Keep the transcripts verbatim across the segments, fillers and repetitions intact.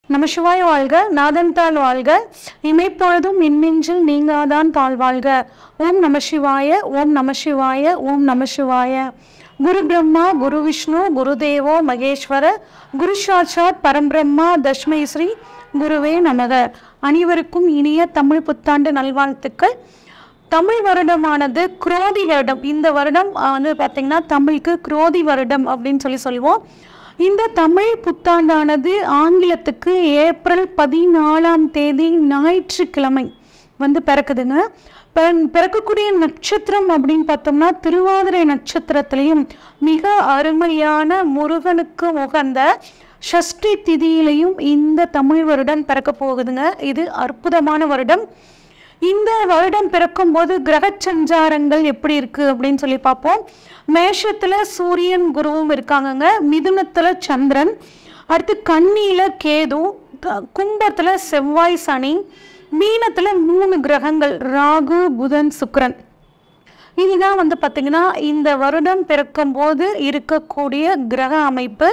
நமசிவாய வாழ்க, நாதன் தாள் வாழ்க, இமைப்பொழுதும் மின்மிஞ்சில் நீங்காதான் தாழ் வாழ்க. ஓம் நமசிவாய, ஓம் நமசிவாய, ஓம் நமசிவாய. குரு பிரம்மா, குரு விஷ்ணு, குருதேவோ மகேஸ்வர, குரு சாட்சாத் பரம்பிரம்மா தஸ்மை ஸ்ரீ குருவே நமக. அனைவருக்கும் இனிய தமிழ் புத்தாண்டு நல்வாழ்த்துக்கள். தமிழ் வருடமானது குரோதி வருடம். இந்த வருடம் வந்து பார்த்திங்கன்னா தமிழுக்கு குரோதி வருடம் அப்படின்னு சொல்லி சொல்லுவோம். இந்த தமிழ் புத்தாண்டானது ஆங்கிலத்துக்கு ஏப்ரல் பதினாலாம் தேதி ஞாயிற்றுக்கிழமை வந்து பிறக்குதுங்க. பிறக்கக்கூடிய நட்சத்திரம் அப்படின்னு பார்த்தோம்னா திருவாதிரை நட்சத்திரத்திலையும் மிக அருமையான முருகனுக்கு உகந்த ஷஷ்டி திதியிலையும் இந்த தமிழ் வருடம் பிறக்க போகுதுங்க. இது அற்புதமான வருடம். இந்த வருடம் பிறக்கும் போது கிரக சஞ்சாரங்கள் எப்படி இருக்கு அப்படின்னு சொல்லி பார்ப்போம். மேஷத்துல சூரியன் குருவும் இருக்காங்கங்க. மிதுனத்துல சந்திரன், அடுத்து கன்னியில கேது, கும்பத்துல செவ்வாய் சனி, மீனத்துல மூணு கிரகங்கள் ராகு புதன் சுக்கிரன். இதுதான் வந்து பார்த்தீங்கன்னா இந்த வருடம் பிறக்கும் போது இருக்கக்கூடிய கிரக அமைப்பு.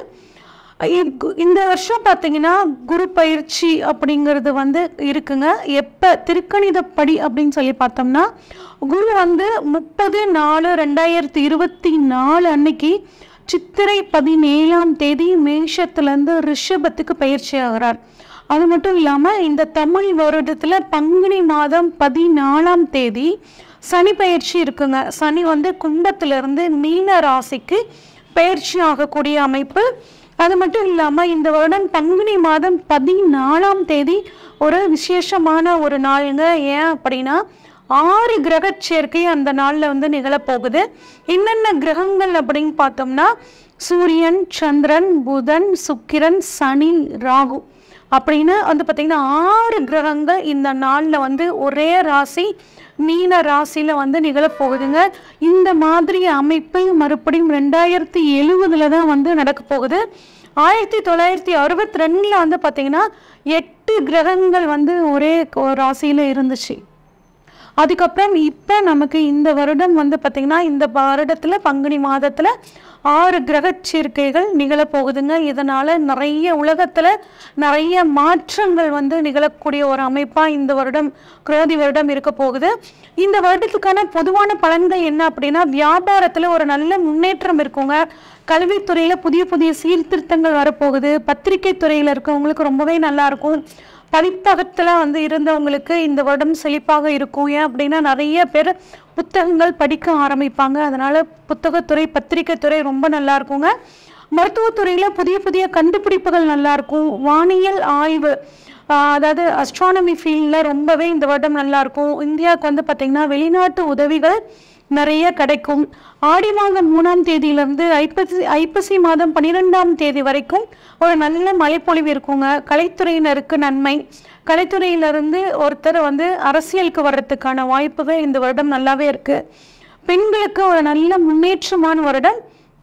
இந்த வருஷம் பார்த்தீங்கன்னா குரு பயிற்சி அப்படிங்கிறது வந்து இருக்குங்க. எப்போ திருக்கணிதப்படி அப்படின்னு சொல்லி பார்த்தோம்னா குரு வந்து முப்பது நாலு ரெண்டாயிரத்தி இருபத்தி நாலு அன்னைக்கு சித்திரை பதினேழாம் தேதி மேஷத்துலேருந்து ரிஷபத்துக்கு பயிற்சி ஆகிறார். அது மட்டும் இல்லாமல் இந்த தமிழ் வருடத்தில் பங்குனி மாதம் பதினாலாம் தேதி சனி பயிற்சி இருக்குங்க. சனி வந்து கும்பத்திலிருந்து மீன ராசிக்கு பயிற்சி ஆகக்கூடிய அமைப்பு. அது மட்டும் இல்லாமல் இந்த வருடம் பங்குனி மாதம் பதினாலாம் தேதி ஒரு விசேஷமான ஒரு நாளுங்க. ஏன் அப்படின்னா ஆறு கிரக சேர்க்கை அந்த நாளில் வந்து நிகழப்போகுது. என்னென்ன கிரகங்கள் அப்படின்னு பார்த்தோம்னா சூரியன், சந்திரன், புதன், சுக்கிரன், சனி, ராகு அப்படின்னு வந்து பார்த்திங்கன்னா ஆறு கிரகங்கள் இந்த நாளில் வந்து ஒரே ராசி மீன ராசியில் வந்து நிகழப்போகுதுங்க. இந்த மாதிரி அமைப்பு மறுபடியும் ரெண்டாயிரத்தி எழுவதுல தான் வந்து நடக்க போகுது. ஆயிரத்தி தொள்ளாயிரத்தி அறுபத்தி ரெண்டில் வந்து பார்த்திங்கன்னா எட்டு கிரகங்கள் வந்து ஒரே ராசியில் இருந்துச்சு. அதுக்கப்புறம் இப்போ நமக்கு இந்த வருடம் வந்து பார்த்திங்கன்னா இந்த வருடத்தில் பங்குனி மாதத்தில் ஆறு கிரக சேர்க்கைகள் நிகழப்போகுதுங்க. இதனால் நிறைய உலகத்தில் நிறைய மாற்றங்கள் வந்து நிகழக்கூடிய ஒரு அமைப்பாக இந்த வருடம் குரோதி வருடம் இருக்க போகுது. இந்த வருடத்துக்கான பொதுவான பலன்கள் என்ன அப்படின்னா வியாபாரத்தில் ஒரு நல்ல முன்னேற்றம் இருக்குங்க. கல்வித்துறையில் புதிய புதிய சீர்திருத்தங்கள் வரப்போகுது. பத்திரிகை துறையில் இருக்கவங்களுக்கு ரொம்பவே நல்லாயிருக்கும். பதிப்பகத்தில் வந்து இருந்தவங்களுக்கு இந்த வருடம் செழிப்பாக இருக்கும். ஏன் அப்படின்னா நிறைய பேர் புத்தகங்கள் படிக்க ஆரம்பிப்பாங்க. அதனால் புத்தகத்துறை பத்திரிகை துறை ரொம்ப நல்லா இருக்குங்க. மருத்துவத்துறையில் புதிய புதிய கண்டுபிடிப்புகள் நல்லாயிருக்கும். வானியல் ஆய்வு அதாவது அஸ்ட்ரானமி ஃபீல்டில் ரொம்பவே இந்த வருடம் நல்லாயிருக்கும். இந்தியாவுக்கு வந்து பார்த்திங்கன்னா வெளிநாட்டு உதவிகள் நிறைய கிடைக்கும். ஆடி மாதம் மூணாம் தேதியிலேருந்து ஐப்பசி ஐப்பசி மாதம் பன்னிரெண்டாம் தேதி வரைக்கும் ஒரு நல்ல மழைப்பொழிவு இருக்குங்க. கலைத்துறையினருக்கு நன்மை. கலைத்துறையிலிருந்து ஒருத்தர் வந்து அரசியலுக்கு வர்றதுக்கான வாய்ப்புகள் இந்த வருடம் நல்லாவே இருக்குது. பெண்களுக்கு ஒரு நல்ல முன்னேற்றமான வருடம்.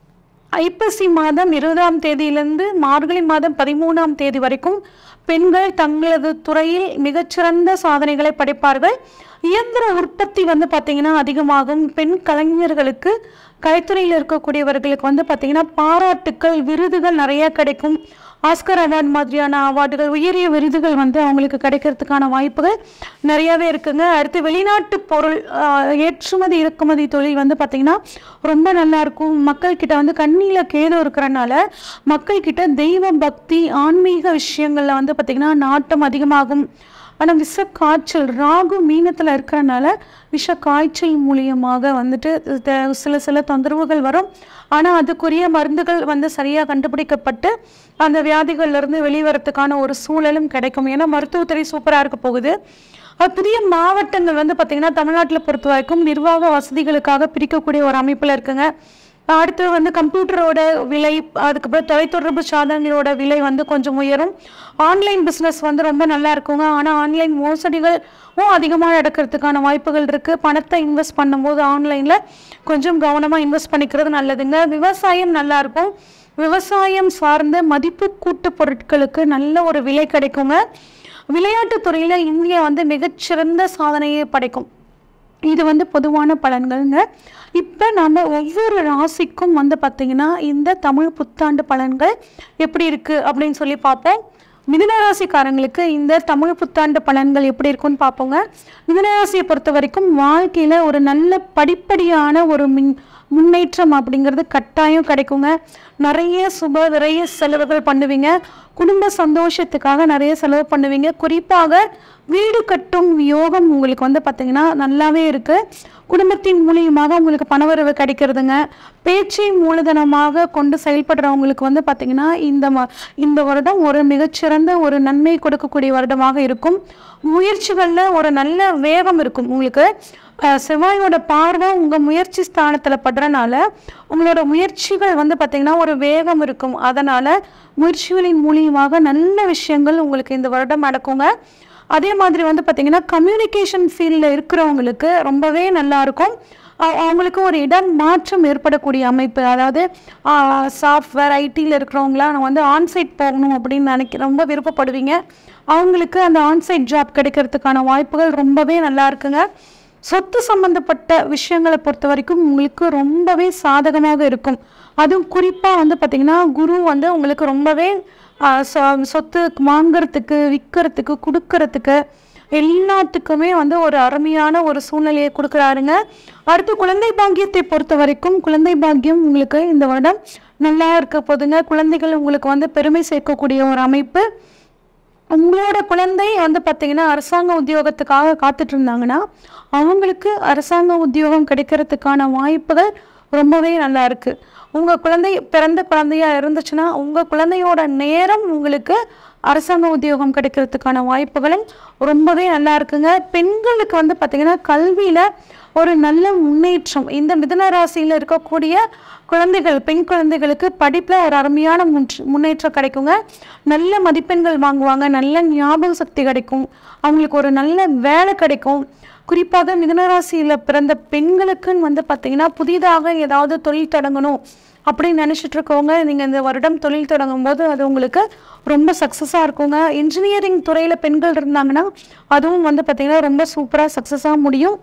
ஐப்பசி மாதம் இருபதாம் தேதியிலிருந்து மார்கழி மாதம் பதிமூணாம் தேதி வரைக்கும் பெண்கள் தங்களது துறையில் மிகச்சிறந்த சாதனைகளை படைப்பார்கள். இயந்திர உற்பத்தி வந்து பார்த்திங்கன்னா அதிகமாகும். பெண் கலைஞர்களுக்கு கலைத்துறையில் இருக்கக்கூடியவர்களுக்கு வந்து பார்த்திங்கன்னா பாராட்டுக்கள் விருதுகள் நிறைய கிடைக்கும். ஆஸ்கர் அவார்டு மாதிரியான அவார்டுகள் உயரிய விருதுகள் வந்து அவங்களுக்கு கிடைக்கிறதுக்கான வாய்ப்புகள் நிறையாவே இருக்குங்க. அடுத்து வெளிநாட்டு பொருள் ஏற்றுமதி இறக்குமதி தொழில் வந்து பார்த்திங்கன்னா ரொம்ப நல்லாயிருக்கும். மக்கள்கிட்ட வந்து கண்ணியில் கேது இருக்கிறனால மக்கள்கிட்ட தெய்வ பக்தி ஆன்மீக விஷயங்களில் வந்து பார்த்திங்கன்னா நாட்டம் அதிகமாகும். ஆனால் விஷ காய்ச்சல் ராகு மீனத்தில் இருக்கிறனால விஷ காய்ச்சல் மூலியமாக வந்துட்டு சில சில தொந்தரவுகள் வரும். ஆனால் அதுக்குரிய மருந்துகள் வந்து சரியாக கண்டுபிடிக்கப்பட்டு அந்த வியாதிகள்லேருந்து வெளிவரத்துக்கான ஒரு சூழலும் கிடைக்கும். ஏன்னா மருத்துவத்துறை சூப்பராக இருக்க போகுது. புதிய மாவட்டங்கள் வந்து பார்த்திங்கன்னா தமிழ்நாட்டில் பொறுத்த வரைக்கும் நிர்வாக வசதிகளுக்காக பிரிக்கக்கூடிய ஒரு அமைப்பில் இருக்குங்க. அடுத்து வந்து கம்ப்யூட்டரோட விலை, அதுக்கப்புறம் தொலைத்தொடர்பு சாதனங்களோட விலை வந்து கொஞ்சம் உயரும். ஆன்லைன் பிஸ்னஸ் வந்து ரொம்ப நல்லா இருக்குங்க. ஆனால் ஆன்லைன் மோசடிகளும் அதிகமாக நடக்கிறதுக்கான வாய்ப்புகள் இருக்குது. பணத்தை இன்வெஸ்ட் பண்ணும்போது ஆன்லைனில் கொஞ்சம் கவனமாக இன்வெஸ்ட் பண்ணிக்கிறது நல்லதுங்க. விவசாயம் நல்லாயிருக்கும். விவசாயம் சார்ந்த மதிப்பு கூட்டு பொருட்களுக்கு நல்ல ஒரு விலை கிடைக்குங்க. விளையாட்டுத் துறையில் இந்தியா வந்து மிகச்சிறந்த சாதனையை படைக்கும். இது வந்து பொதுவான பலன்கள்ங்க. இப்போ நம்ம ஒவ்வொரு ராசிக்கும் வந்து பார்த்திங்கன்னா இந்த தமிழ் புத்தாண்டு பலன்கள் எப்படி இருக்குது அப்படின்னு சொல்லி பார்ப்போம். மிதுனராசிக்காரங்களுக்கு இந்த தமிழ் புத்தாண்டு பலன்கள் எப்படி இருக்குன்னு பார்ப்போங்க. மிதுனராசியை பொறுத்த வரைக்கும் வாழ்க்கையில் ஒரு நல்ல படிப்படியான ஒரு மின் முன்னேற்றம் அப்படிங்கிறது கட்டாயம் கிடைக்குங்க. நிறைய சுப நிறைய செலவுகள் பண்ணுவீங்க. குடும்ப சந்தோஷத்துக்காக நிறைய செலவு பண்ணுவீங்க. குறிப்பாக வீடு கட்டும் யோகம் உங்களுக்கு வந்து பார்த்திங்கன்னா நல்லாவே இருக்குது. குடும்பத்தின் மூலியமாக உங்களுக்கு பணவரவு கிடைக்கிறதுங்க. பேச்சை மூலதனமாக கொண்டு செயல்படுறவங்களுக்கு வந்து பார்த்திங்கன்னா இந்த ம இந்த வருடம் ஒரு மிகச்சிறந்த ஒரு நன்மை கொடுக்கக்கூடிய வருடமாக இருக்கும். முயற்சிகளில் ஒரு நல்ல வேகம் இருக்கும் உங்களுக்கு. செவ்வாயோட பார்வை உங்கள் முயற்சி ஸ்தானத்தில் படுறனால உங்களோட முயற்சிகள் வந்து பார்த்திங்கன்னா ஒரு வேகம் இருக்கும். அதனால் முயற்சிகளின் மூலியமாக நல்ல விஷயங்கள் உங்களுக்கு இந்த வருடம் நடக்குங்க. அதே மாதிரி வந்து பார்த்திங்கன்னா கம்யூனிகேஷன் ஃபீல்டில் இருக்கிறவங்களுக்கு ரொம்பவே நல்லாயிருக்கும். அவங்களுக்கு ஒரு இடம் மாற்றம் ஏற்படக்கூடிய அமைப்பு, அதாவது சாஃப்ட்வேர் ஐடியில் இருக்கிறவங்களாம் நான் வந்து ஆன்சைட் போகணும் அப்படின்னு நினைக்க ரொம்ப விருப்பப்படுவீங்க. அவங்களுக்கு அந்த ஆன்சைட் ஜாப் கிடைக்கிறதுக்கான வாய்ப்புகள் ரொம்பவே நல்லா இருக்குங்க. சொத்து சம்பந்தப்பட்ட விஷயங்களை பொறுத்த வரைக்கும் உங்களுக்கு ரொம்பவே சாதகமாக இருக்கும். அதுவும் குறிப்பாக வந்து பார்த்திங்கன்னா குரு வந்து உங்களுக்கு ரொம்பவே சொத்து வாங்கிறதுக்கு விற்கிறதுக்கு கொடுக்கறதுக்கு எல்லாத்துக்குமே வந்து ஒரு அருமையான ஒரு சூழ்நிலையை கொடுக்குறாருங்க. அடுத்து குழந்தை பாக்கியத்தை பொறுத்த வரைக்கும் குழந்தை பாக்கியம் உங்களுக்கு இந்த வருடம் நல்லா இருக்க போதுங்க. குழந்தைகள் உங்களுக்கு வந்து பெருமை சேர்க்கக்கூடிய ஒரு அமைப்பு. உங்களோட குழந்தை வந்து பார்த்திங்கன்னா அரசாங்க உத்தியோகத்துக்காக காத்துட்டு இருந்தாங்கன்னா அவங்களுக்கு அரசாங்க உத்தியோகம் கிடைக்கிறதுக்கான வாய்ப்புகள் ரொம்பவே நல்லா இருக்குது. உங்கள் குழந்தை பிறந்த குழந்தையாக இருந்துச்சுன்னா உங்கள் குழந்தையோட நேரம் உங்களுக்கு அரசாங்க உத்தியோகம் கிடைக்கிறதுக்கான வாய்ப்புகளும் ரொம்பவே நல்லா இருக்குங்க. பெண்களுக்கு வந்து பார்த்திங்கன்னா கல்வியில் ஒரு நல்ல முன்னேற்றம். இந்த மிதுன ராசியில் இருக்கக்கூடிய குழந்தைகள் பெண் குழந்தைகளுக்கு படிப்பில் ஒரு அருமையான முன்னேற்றம் கிடைக்குங்க. நல்ல மதிப்பெண்கள் வாங்குவாங்க. நல்ல ஞாபக சக்தி கிடைக்கும். அவங்களுக்கு ஒரு நல்ல வேலை கிடைக்கும். குறிப்பாக மிதுனராசியில் பிறந்த பெண்களுக்குன்னு வந்து பார்த்திங்கன்னா புதிதாக ஏதாவது தொழில் தொடங்கணும் அப்படின்னு நினச்சிட்டு இருக்கவங்க நீங்கள் இந்த வருடம் தொழில் தொடங்கும் போது அது உங்களுக்கு ரொம்ப சக்ஸஸாக இருக்குங்க. இன்ஜினியரிங் துறையில் பெண்கள் இருந்தாங்கன்னா அதுவும் வந்து பார்த்திங்கன்னா ரொம்ப சூப்பராக சக்ஸஸாக முடியும்.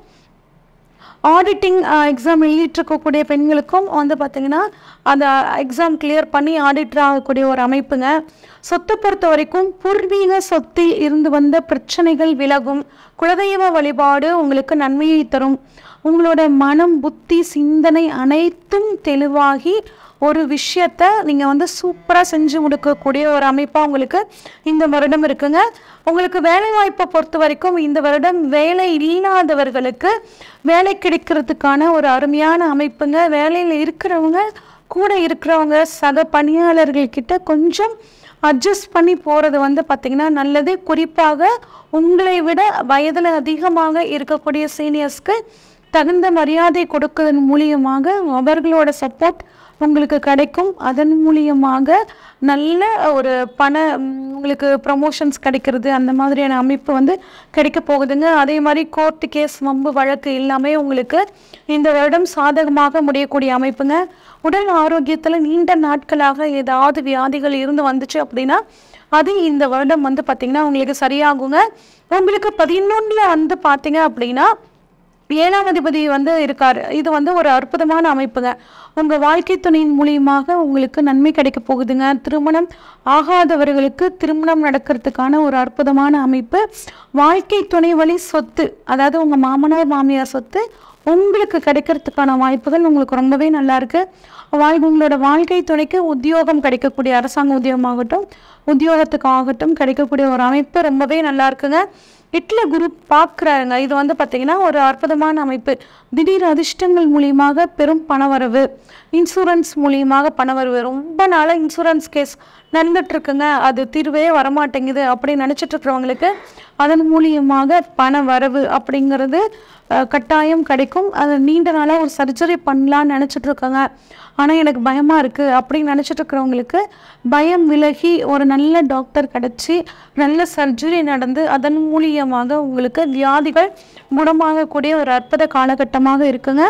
ஆடிட்டிங் எக்ஸாம் எழுதிட்டுருக்கக்கூடிய பெண்களுக்கும் வந்து பார்த்திங்கன்னா அந்த எக்ஸாம் கிளியர் பண்ணி ஆடிட்டர் ஆகக்கூடிய ஒரு அமைப்புங்க. சொத்தை பொறுத்த வரைக்கும் பூர்வீக சொத்தில் இருந்து வந்த பிரச்சனைகள் விலகும். குலதெய்வ வழிபாடு உங்களுக்கு நன்மையை தரும். உங்களோட மனம் புத்தி சிந்தனை அனைத்தும் தெளிவாகி ஒரு விஷயத்த நீங்கள் வந்து சூப்பராக செஞ்சு முடிக்கக்கூடிய ஒரு அமைப்பாக உங்களுக்கு இந்த வருடம் இருக்குங்க. உங்களுக்கு வேலை வாய்ப்பை பொறுத்த வரைக்கும் இந்த வருடம் வேலை இல்லாதவர்களுக்கு வேலை கிடைக்கிறதுக்கான ஒரு அருமையான அமைப்புங்க. வேலையில் இருக்கிறவங்க கூட இருக்கிறவங்க சக பணியாளர்கள்கிட்ட கொஞ்சம் அட்ஜஸ்ட் பண்ணி போகிறது வந்து பார்த்திங்கன்னா நல்லது. குறிப்பாக உங்களை விட வயதில் அதிகமாக இருக்கக்கூடிய சீனியர்ஸ்க்கு தகுந்த மரியாதை கொடுக்கறதன் மூலியமாக அவர்களோட சப்போர்ட் உங்களுக்கு கிடைக்கும். அதன் மூலியமாக நல்ல ஒரு பண உங்களுக்கு ப்ரமோஷன்ஸ் கிடைக்கிறது அந்த மாதிரியான அமைப்பு வந்து கிடைக்க போகுதுங்க. அதே மாதிரி கோர்ட்டு கேஸ் வம்பு வழக்கு எல்லாமே உங்களுக்கு இந்த வருடம் சாதகமாக முடியக்கூடிய அமைப்புங்க. உடல் ஆரோக்கியத்தில் நீண்ட நாட்களாக ஏதாவது வியாதிகள் இருந்து வந்துச்சு அப்படின்னா அது இந்த வருடம் வந்து பார்த்திங்கன்னா உங்களுக்கு சரியாகுங்க. உங்களுக்கு பதினொன்றில் வந்து பார்த்தீங்க அப்படின்னா ஏழாம் அதிபதி வந்து இருக்கார். இது வந்து ஒரு அற்புதமான அமைப்புங்க. உங்கள் வாழ்க்கை துணையின் மூலியமாக உங்களுக்கு நன்மை கிடைக்க போகுதுங்க. திருமணம் ஆகாதவர்களுக்கு திருமணம் நடக்கிறதுக்கான ஒரு அற்புதமான அமைப்பு. வாழ்க்கை துணை வழி சொத்து, அதாவது உங்கள் மாமனார் மாமியார் சொத்து உங்களுக்கு கிடைக்கிறதுக்கான வாய்ப்புகள் உங்களுக்கு ரொம்பவே நல்லா இருக்கு. வாழ் உங்களோட வாழ்க்கை துணைக்கு உத்தியோகம் கிடைக்கக்கூடிய அரசாங்க உத்தியோகமாகட்டும் உத்தியோகத்துக்காகட்டும் கிடைக்கக்கூடிய ஒரு அமைப்பு ரொம்பவே நல்லா இருக்குங்க. எட்டில் குரு பார்க்குறாருங்க. இது வந்து பார்த்திங்கன்னா ஒரு அற்புதமான அமைப்பு. திடீர் அதிர்ஷ்டங்கள் மூலியமாக பெரும் பணவரவு, இன்சூரன்ஸ் மூலியமாக பணவரவு. ரொம்ப நாளாக இன்சூரன்ஸ் கேஸ் நடந்துட்டுருக்குங்க, அது தீர்வே வரமாட்டேங்குது அப்படின்னு நினச்சிட்டு இருக்கிறவங்களுக்கு அதன் மூலியமாக பண வரவு அப்படிங்கிறது கட்டாயம் கிடைக்கும். அது நீண்ட நாளாக ஒரு சர்ஜரி பண்ணலான்னு நினச்சிட்ருக்கோங்க, ஆனால் எனக்கு பயமாக இருக்குது அப்படின்னு நினச்சிட்டு இருக்கிறவங்களுக்கு பயம் விலகி ஒரு நல்ல டாக்டர் கிடச்சி நல்ல சர்ஜரி நடந்து அதன் மூலியமாக உங்களுக்கு வியாதிகள் குணமாகக்கூடிய ஒரு அற்புத காலகட்டமாக இருக்குங்க.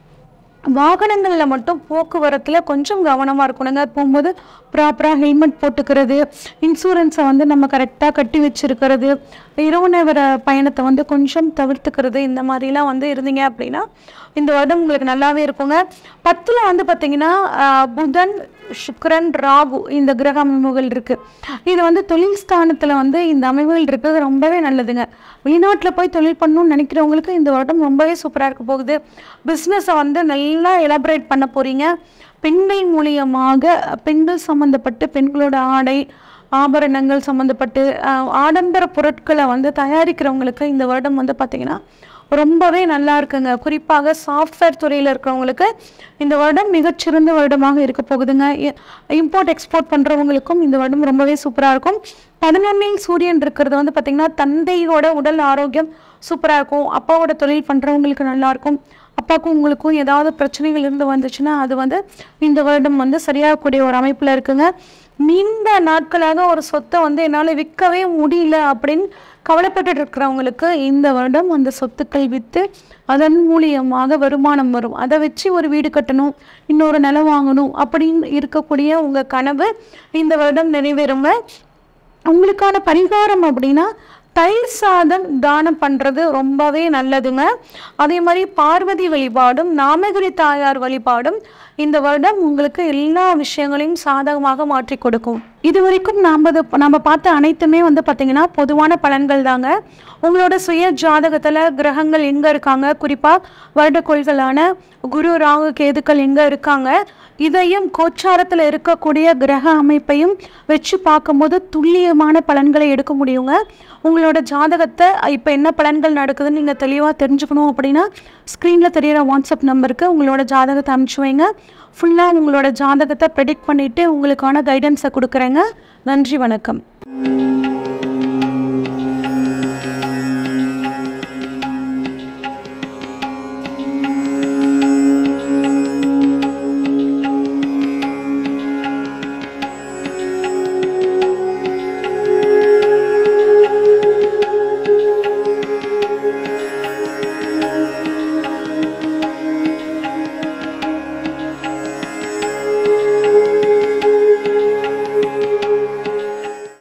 வாகனங்களில் மட்டும் போக்குவரத்தில் கொஞ்சம் கவனமாக இருக்கணுங்க. போகும்போது ப்ராப்பராக ஹெல்மெட் போட்டுக்கிறது, இன்சூரன்ஸை வந்து நம்ம கரெக்டாக கட்டி வச்சுருக்கிறது, இரவு நேர பயணத்தை வந்து கொஞ்சம் தவிர்த்துக்கிறது, இந்த மாதிரிலாம் வந்து இருந்தீங்க அப்படின்னா இந்த வருடம் உங்களுக்கு நல்லாவே இருக்குங்க. பத்தில் வந்து பார்த்திங்கன்னா புதன் சுக்கிரன், ராகு இந்த கிரக அமைப்புகள் இருக்குது. இது வந்து தொழில் ஸ்தானத்தில் வந்து இந்த அமைப்புகள் இருக்கிறது ரொம்பவே நல்லதுங்க. வெளிநாட்டில் போய் தொழில் பண்ணணும்னு நினைக்கிறவங்களுக்கு இந்த வருடம் ரொம்பவே சூப்பராக இருக்க போகுது. பிஸ்னஸை வந்து நல்லா எலாபரேட் பண்ண போகிறீங்க. பெண்கள் மூலியமாக பெண்கள் சம்மந்தப்பட்டு பெண்களோட ஆடை ஆபரணங்கள் சம்மந்தப்பட்டு ஆடம்பர பொருட்களை வந்து தயாரிக்கிறவங்களுக்கு இந்த வருடம் வந்து பார்த்திங்கன்னா ரொம்பவே நல்லா இருக்குங்க. குறிப்பாக சாஃப்ட்வேர் துறையில் இருக்கிறவங்களுக்கு இந்த வருடம் மிகச்சிறந்த வருடமாக இருக்க போகுதுங்க. இம்போர்ட் எக்ஸ்போர்ட் பண்ணுறவங்களுக்கும் இந்த வருடம் ரொம்பவே சூப்பராக இருக்கும். பதினொன்னில் சூரியன் இருக்கிறது வந்து பார்த்திங்கன்னா தந்தையோட உடல் ஆரோக்கியம் சூப்பராக இருக்கும். அப்பாவோட தொழில் பண்ணுறவங்களுக்கு நல்லாயிருக்கும். அப்பாவுக்கும் உங்களுக்கும் ஏதாவது பிரச்சனைகள் இருந்து வந்துச்சுன்னா அது வந்து இந்த வருடம் வந்து சரியாகக்கூடிய ஒரு அமைப்பில் இருக்குங்க. நீண்ட நாட்களாக ஒரு சொத்தை வந்து என்னால் விற்கவே முடியல அப்படின்னு கவலைப்பட்டு இருக்கிறவங்களுக்கு இந்த வருடம் அந்த சொத்துக்கள் விற்று அதன் மூலியமாக வருமானம் வரும். அதை வச்சு ஒரு வீடு கட்டணும், இன்னொரு நிலம் வாங்கணும் அப்படின்னு இருக்கக்கூடிய உங்கள் கனவு இந்த வருடம் நிறைவேறுங்க. உங்களுக்கான பரிகாரம் அப்படின்னா தயிர் சாதம் தானம் பண்ணுறது ரொம்பவே நல்லதுங்க. அதே மாதிரி பார்வதி வழிபாடும் நாமகிரி தாயார் வழிபாடும் இந்த வருடம் உங்களுக்கு எல்லா விஷயங்களையும் சாதகமாக மாற்றி கொடுக்கும். இது வரைக்கும் நாம் நம்ம பார்த்த அனைத்துமே வந்து பார்த்திங்கன்னா பொதுவான பலன்கள் தாங்க. உங்களோட சுய ஜாதகத்தில் கிரகங்கள் எங்கே இருக்காங்க, குறிப்பாக வருடக்கோள்களான குரு ராகு கேதுக்கள் எங்கே இருக்காங்க, இதையும் கோச்சாரத்தில் இருக்கக்கூடிய கிரக அமைப்பையும் வச்சு பார்க்கும்போது துல்லியமான பலன்களை எடுக்க முடியுங்க. உங்களோட ஜாதகத்தை இப்போ என்ன பலன்கள் நடக்குதுன்னு நீங்கள் தெளிவாக தெரிஞ்சுக்கணும் அப்படின்னா ஸ்க்ரீனில் தெரிகிற வாட்ஸ்அப் நம்பருக்கு உங்களோட ஜாதகத்தை அனுப்பிச்சு வைங்க. ஃபுல்லாக உங்களோட ஜாதகத்தை ப்ரெடிக்ட் பண்ணிவிட்டு உங்களுக்கான கைடன்ஸை கொடுக்குறேங்க. நன்றி, வணக்கம்.